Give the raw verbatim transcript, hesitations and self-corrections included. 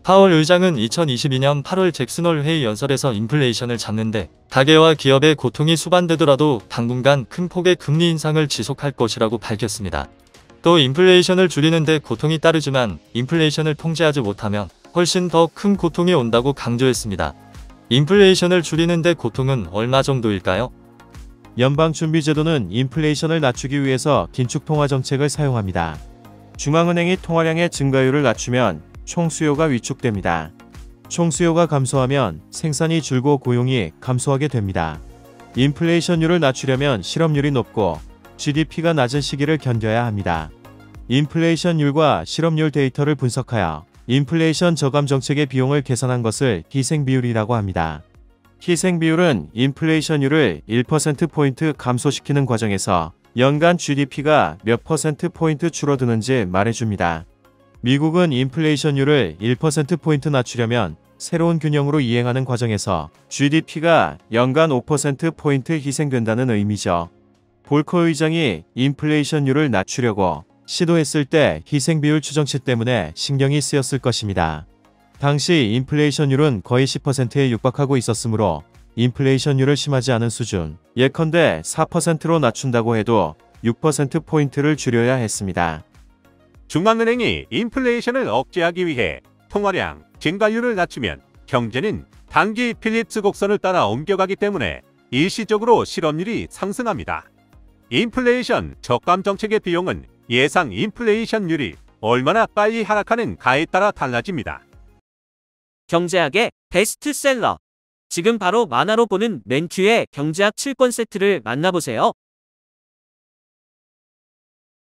파월 의장은 이천이십이 년 팔월 잭슨홀 회의 연설에서 인플레이션을 잡는데 가계와 기업의 고통이 수반되더라도 당분간 큰 폭의 금리 인상을 지속할 것이라고 밝혔습니다. 또 인플레이션을 줄이는데 고통이 따르지만 인플레이션을 통제하지 못하면 훨씬 더 큰 고통이 온다고 강조했습니다. 인플레이션을 줄이는데 고통은 얼마 정도일까요? 연방준비제도는 인플레이션을 낮추기 위해서 긴축통화정책을 사용합니다. 중앙은행이 통화량의 증가율을 낮추면 총수요가 위축됩니다. 총수요가 감소하면 생산이 줄고 고용이 감소하게 됩니다. 인플레이션율을 낮추려면 실업률이 높고 지디피가 낮은 시기를 견뎌야 합니다. 인플레이션율과 실업률 데이터를 분석하여 인플레이션 저감 정책의 비용을 계산한 것을 희생비율이라고 합니다. 희생비율은 인플레이션율을 일 퍼센트포인트 감소시키는 과정에서 연간 지디피가 몇 퍼센트포인트 줄어드는지 말해줍니다. 미국은 인플레이션율을 일 퍼센트포인트 낮추려면 새로운 균형으로 이행하는 과정에서 지디피가 연간 오 퍼센트포인트 희생된다는 의미죠. 볼커 의장이 인플레이션율을 낮추려고 시도했을 때 희생비율 추정치 때문에 신경이 쓰였을 것입니다. 당시 인플레이션율은 거의 십 퍼센트에 육박하고 있었으므로 인플레이션율을 심하지 않은 수준, 예컨대 사 퍼센트로 낮춘다고 해도 육 퍼센트포인트를 줄여야 했습니다. 중앙은행이 인플레이션을 억제하기 위해 통화량 증가율을 낮추면 경제는 단기 필립스 곡선을 따라 옮겨가기 때문에 일시적으로 실업률이 상승합니다. 인플레이션 저감 정책의 비용은 예상 인플레이션율이 얼마나 빨리 하락하는가에 따라 달라집니다. 경제학의 베스트셀러. 지금 바로 만화로 보는 맨큐의 경제학 칠 권 세트를 만나보세요.